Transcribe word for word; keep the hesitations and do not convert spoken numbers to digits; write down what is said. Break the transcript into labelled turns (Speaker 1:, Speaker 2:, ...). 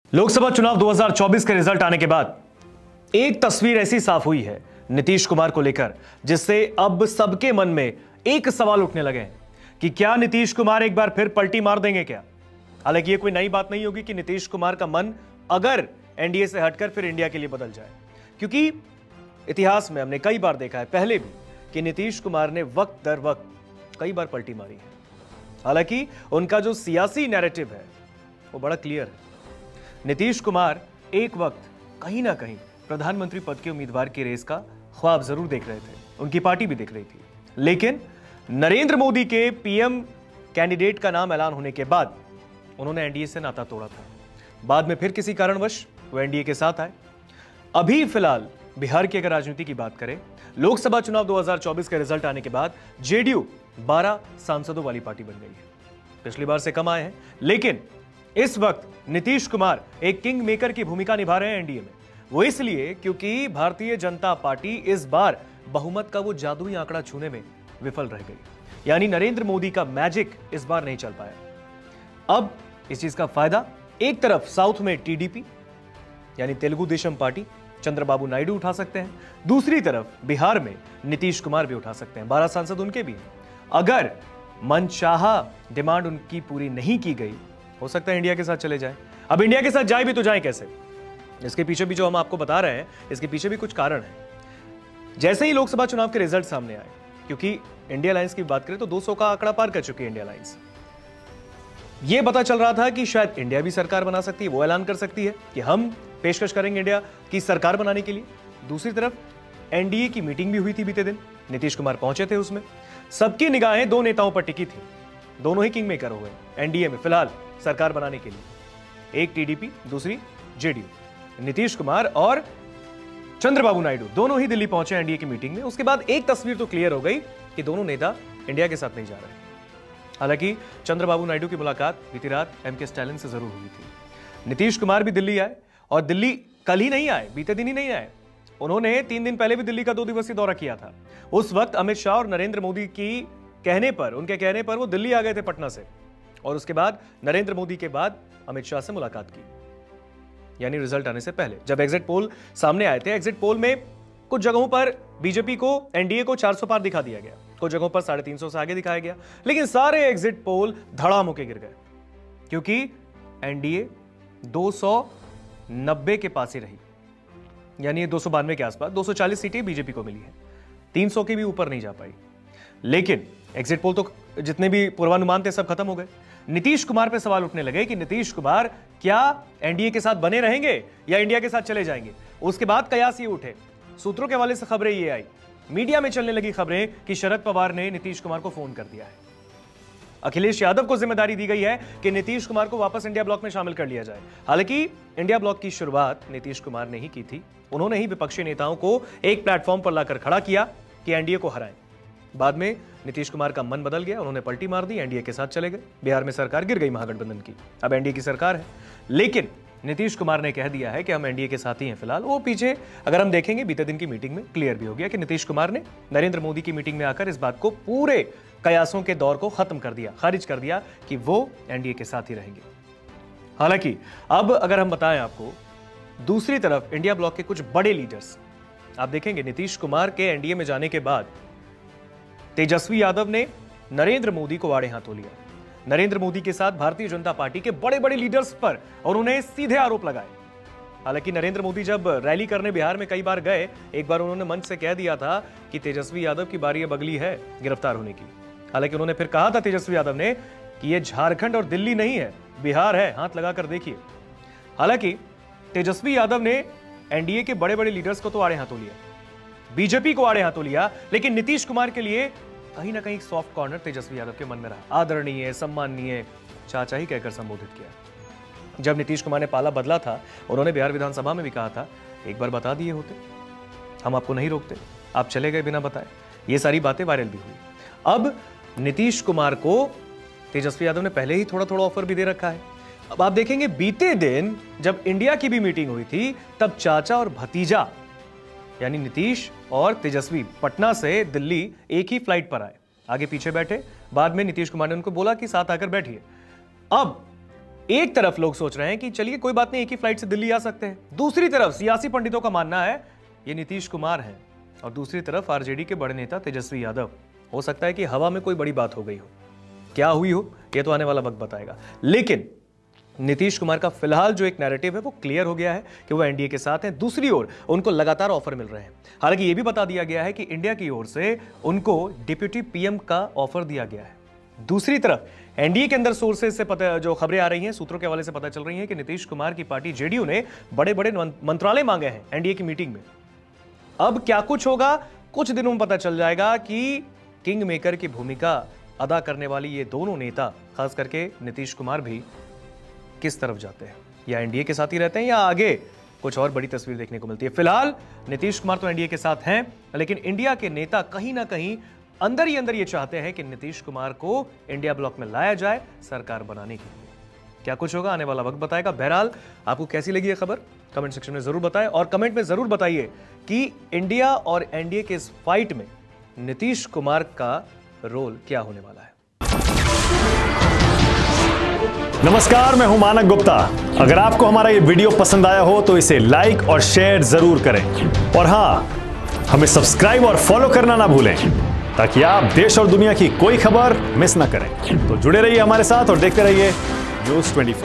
Speaker 1: लोकसभा चुनाव दो हज़ार चौबीस के रिजल्ट आने के बाद एक तस्वीर ऐसी साफ हुई है नीतीश कुमार को लेकर, जिससे अब सबके मन में एक सवाल उठने लगे हैं कि क्या नीतीश कुमार एक बार फिर पलटी मार देंगे क्या। हालांकि ये कोई नई बात नहीं होगी कि नीतीश कुमार का मन अगर एनडीए से हटकर फिर इंडिया के लिए बदल जाए, क्योंकि इतिहास में हमने कई बार देखा है पहले भी कि नीतीश कुमार ने वक्त दर वक्त कई बार पलटी मारी है। हालांकि उनका जो सियासी नैरेटिव है वो बड़ा क्लियर है। नीतीश कुमार एक वक्त कहीं ना कहीं प्रधानमंत्री पद के उम्मीदवार की रेस का ख्वाब जरूर देख रहे थे, उनकी पार्टी भी देख रही थी, लेकिन नरेंद्र मोदी के पीएम कैंडिडेट का नाम ऐलान होने के बाद उन्होंने एनडीए से नाता तोड़ा था। बाद में फिर किसी कारणवश वो एनडीए के साथ आए। अभी फिलहाल बिहार की अगर राजनीति की बात करें, लोकसभा चुनाव दो हज़ार चौबीस के रिजल्ट आने के बाद जेडीयू बारह सांसदों वाली पार्टी बन गई है। पिछली बार से कम आए हैं, लेकिन इस वक्त नीतीश कुमार एक किंग मेकर की भूमिका निभा रहे हैं एनडीए में। वो इसलिए क्योंकि भारतीय जनता पार्टी इस बार बहुमत का वो जादुई आंकड़ा छूने में विफल रह गई, यानी नरेंद्र मोदी का मैजिक इस बार नहीं चल पाया। अब इस चीज का फायदा एक तरफ साउथ में टीडीपी यानी तेलुगु देशम पार्टी चंद्रबाबू नायडू उठा सकते हैं, दूसरी तरफ बिहार में नीतीश कुमार भी उठा सकते हैं। बारह सांसद उनके भी हैं। अगर मनचाहा डिमांड उनकी पूरी नहीं की गई, हो सकता है इंडिया के साथ चले जाए। अब इंडिया के साथ जाए भी तो जाए कैसे? इसके पीछे भी जो हम आपको बता रहे हैं, इसके पीछे भी कुछ कारण है। जैसे ही लोकसभा चुनाव के रिजल्ट सामने आए, क्योंकि इंडिया अलायंस की बात करें तो दो सौ का आंकड़ा पार कर चुकी है इंडिया अलायंस। यह पता चल रहा था कि शायद इंडिया भी सरकार बना सकती है, वो ऐलान कर सकती है कि हम पेशकश करेंगे इंडिया की सरकार बनाने के लिए। दूसरी तरफ एनडीए की मीटिंग भी हुई थी बीते दिन, नीतीश कुमार पहुंचे थे उसमें। सबकी निगाहें दो नेताओं पर टिकी थी, दोनों ही किंग मेकर हो गए एनडीए में फिलहाल सरकार बनाने के लिए। एक टीडीपी, दूसरी जेडीयू। नीतीश कुमार और चंद्रबाबू नायडू दोनों ही दिल्ली पहुंचे एनडीए की मीटिंग में। उसके बाद एक तस्वीर तो क्लियर हो गई कि दोनों नेता इंडिया के साथ नहीं जा रहे। हालांकि चंद्रबाबू नायडू की मुलाकात बीती रात एम के स्टैलिन से जरूर हुई थी। नीतीश कुमार भी दिल्ली आए, और दिल्ली कल ही नहीं आए, बीते दिन ही नहीं आए। उन्होंने तीन दिन पहले भी दिल्ली का दो दिवसीय दौरा किया था। उस वक्त अमित शाह और नरेंद्र मोदी की कहने पर उनके कहने पर वो दिल्ली आ गए थे पटना से, और उसके बाद नरेंद्र मोदी के बाद अमित शाह से मुलाकात की, यानी रिजल्ट आने से पहले। जब एग्जिट पोल सामने आए थे, एग्जिट पोल में कुछ जगहों पर बीजेपी को, एनडीए को चार सौ पार दिखा दिया गया, कुछ जगहों पर साढ़े तीन सौ से आगे दिखाया गया, लेकिन सारे एग्जिट पोल धड़ाम होकर गिर गए, क्योंकि एनडीए दो सौ नब्बे के पास ही रही, यानी दो सौ बानवे के आसपास। दो सौ चालीस सीटें बीजेपी को मिली है, तीन सौ के भी ऊपर नहीं जा पाई। लेकिन एग्जिट पोल तो जितने भी पूर्वानुमान थे सब खत्म हो गए। नीतीश कुमार पे सवाल उठने लगे कि नीतीश कुमार क्या एनडीए के साथ बने रहेंगे या इंडिया के साथ चले जाएंगे। उसके बाद कयास ये उठे, सूत्रों के हवाले से खबरें ये आई, मीडिया में चलने लगी खबरें कि शरद पवार ने नीतीश कुमार को फोन कर दिया है। अखिलेश यादव को जिम्मेदारी दी गई है कि नीतीश कुमार को वापस इंडिया ब्लॉक में शामिल कर लिया जाए। हालांकि इंडिया ब्लॉक की शुरुआत नीतीश कुमार ने ही की थी। उन्होंने ही विपक्षी नेताओं को एक प्लेटफॉर्म पर लाकर खड़ा किया कि एनडीए को हराएं। बाद में नीतीश कुमार का मन बदल गया, उन्होंने पलटी मार दी, एनडीए के साथ चले गए। बिहार में सरकार गिर गई महागठबंधन की, अब एनडीए की सरकार है। लेकिन नीतीश कुमार ने कह दिया है कि हम एनडीए के साथ ही हैं फिलहाल। वो पीछे अगर हम देखेंगे बीते दिन की मीटिंग में क्लियर भी हो गया कि नीतीश कुमार ने नरेंद्र मोदी की मीटिंग में आकर इस बात को, पूरे कयासों के दौर को खत्म कर दिया, खारिज कर दिया कि वो एनडीए के साथ ही रहेंगे। हालांकि अब अगर हम बताएं आपको, दूसरी तरफ इंडिया ब्लॉक के कुछ बड़े लीडर्स आप देखेंगे, नीतीश कुमार के एनडीए में जाने के बाद तेजस्वी यादव ने नरेंद्र मोदी को आड़े हाथों लिया। नरेंद्र मोदी के साथ भारतीय जनता पार्टी के बड़े बड़े लीडर्स पर और उन्हें सीधे आरोप लगाए। हालांकि नरेंद्र मोदी जब रैली करने बिहार में कई बार गए, एक बार उन्होंने मंच से कह दिया था कि तेजस्वी यादव की बारी अब अगली है गिरफ्तार होने की। हालांकि उन्होंने फिर कहा था तेजस्वी यादव ने कि यह झारखंड और दिल्ली नहीं है, बिहार है, हाथ लगाकर देखिए। हालांकि तेजस्वी यादव ने एनडीए के बड़े बड़े लीडर्स को तो आड़े हाथों लिया, बीजेपी को आड़े हाथों लिया, लेकिन नीतीश कुमार के लिए कहीं ना कहीं सॉफ्ट कॉर्नर तेजस्वी यादव के मन में रहा। आदरणीय, सम्माननीय चाचा ही कहकर संबोधित किया। जब नीतीश कुमार ने पाला बदला था, उन्होंने बिहार विधानसभा में भी कहा था, एक बार बता दिए होते, हम आपको नहीं रोकते, आप चले गए बिना बताए। ये सारी बातें वायरल भी हुई। अब नीतीश कुमार को तेजस्वी यादव ने पहले ही थोड़ा थोड़ा ऑफर भी दे रखा है। अब आप देखेंगे बीते दिन जब इंडिया की भी मीटिंग हुई थी, तब चाचा और भतीजा यानी नीतीश और तेजस्वी पटना से दिल्ली एक ही फ्लाइट पर आए, आगे पीछे बैठे। बाद में नीतीश कुमार ने उनको बोला कि साथ आकर बैठिए। अब एक तरफ लोग सोच रहे हैं कि चलिए कोई बात नहीं, एक ही फ्लाइट से दिल्ली आ सकते हैं। दूसरी तरफ सियासी पंडितों का मानना है ये नीतीश कुमार हैं, और दूसरी तरफ आरजेडी के बड़े नेता तेजस्वी यादव। हो सकता है कि हवा में कोई बड़ी बात हो गई हो, क्या हुई हो यह तो आने वाला वक्त बताएगा। लेकिन नीतीश कुमार का फिलहाल जो एक नैरेटिव है वो क्लियर हो गया है कि वो एनडीए के साथ हैं। दूसरी ओर उनको लगातार ऑफर मिल रहे हैं। हालांकि यह भी बता दिया गया है कि इंडिया की ओर से उनको डिप्यूटी पीएम का ऑफर दिया गया है। दूसरी तरफ एनडीए के अंदर सोर्सेज से पता, जो खबरें आ रही हैं, सूत्रों के हवाले से पता चल रही हैं कि नीतीश कुमार की पार्टी जेडीयू ने बड़े बड़े मंत्रालय मांगे हैं एनडीए की मीटिंग में। अब क्या कुछ होगा, कुछ दिनों में पता चल जाएगा कि किंग मेकर की भूमिका अदा करने वाली ये दोनों नेता, खास करके नीतीश कुमार भी किस तरफ जाते हैं, या एनडीए के साथ ही रहते हैं या आगे कुछ और बड़ी तस्वीर देखने को मिलती है। फिलहाल नीतीश कुमार तो एनडीए के साथ हैं, लेकिन इंडिया के नेता कहीं ना कहीं अंदर ही अंदर ये चाहते हैं कि नीतीश कुमार को इंडिया ब्लॉक में लाया जाए सरकार बनाने के लिए। क्या कुछ होगा आने वाला वक्त बताएगा। बहरहाल आपको कैसी लगी ये खबर कमेंट सेक्शन में जरूर बताएं, और कमेंट में जरूर बताइए कि इंडिया और एनडीए के इस फाइट में नीतीश कुमार का रोल क्या होने वाला है।
Speaker 2: नमस्कार, मैं हूं मानक गुप्ता। अगर आपको हमारा ये वीडियो पसंद आया हो तो इसे लाइक और शेयर जरूर करें, और हां, हमें सब्सक्राइब और फॉलो करना ना भूलें ताकि आप देश और दुनिया की कोई खबर मिस ना करें। तो जुड़े रहिए हमारे साथ और देखते रहिए न्यूज़ चौबीस।